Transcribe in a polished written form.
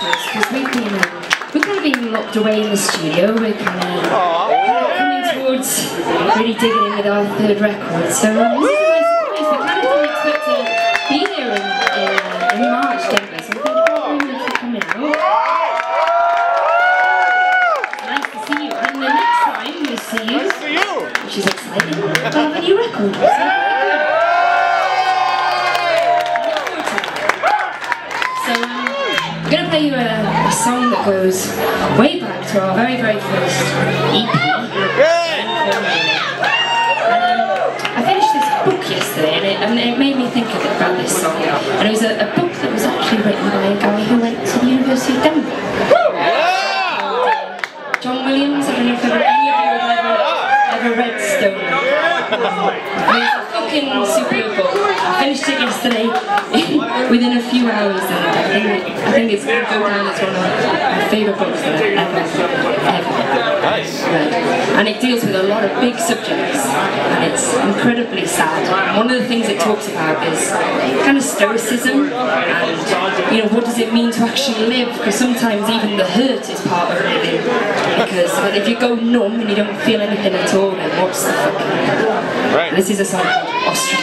us because we've kind of been locked away in the studio. We're kind of coming towards really digging in with our third record. So this is a nice surprise. We kind of didn't expect to be here in March, didn't we? So we thank you very much for coming out. Nice to see you. And the next time we'll see you, which is exciting, we'll have a new record. I'm going to play you a song that goes way back to our very, very first EP. I finished this book yesterday and it made me think about this song. And it was a book that was actually written by a guy who went to the University of Denver. John Williams, I don't know if any of you have ever read Stone. It's a fucking superb book. I finished it yesterday within a few hours, and I think it's going to go down as one of my favourite books that I've ever read. And it deals with a lot of big subjects, and it's incredibly sad. And one of the things it talks about is kind of stoicism, and what does it mean to actually live? Because sometimes even the hurt is part of living. Because if you go numb and you don't feel anything at all, then what's the fucking point? Right. This is a song called Ostrich.